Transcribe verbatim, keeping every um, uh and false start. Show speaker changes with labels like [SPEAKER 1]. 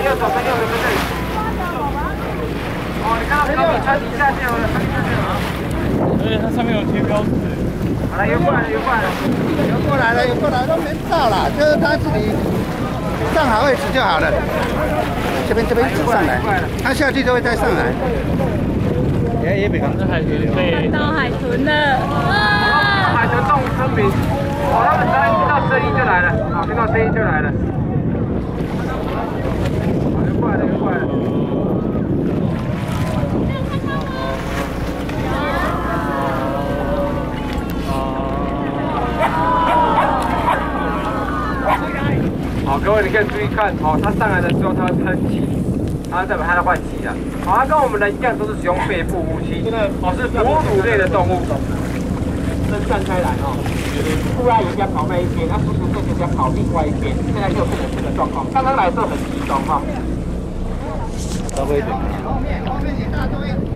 [SPEAKER 1] 右手跟右手跟这里。哦，你看到标志穿底下线了，穿底下线了。而且它上面有贴标志。好了，游过来了，游过来了，
[SPEAKER 2] 游过来了，游过来都没到啦，就是他自己站好位置就好了。这边这边指上来，他下去就会再上来。也也别看到海豚被
[SPEAKER 3] 看到海豚了！啊！
[SPEAKER 1] 海豚动物村民，哦，他们只要听到声音就来了，好，听到声音就来了。好，游过来了，游过来了。好，各位你可以注意看，哦，它上来的时候它会喷气，它代表它在换气了。好，它跟我们人一样都是使用背部呼吸，哦，是哺乳类的动物。伸展开来哦，父阿姨家跑那一边，那叔叔舅舅家跑另外一边，现在就变成这个状况。刚刚来的时候很集中哈。
[SPEAKER 2] 稍微一点。后面后面一大堆。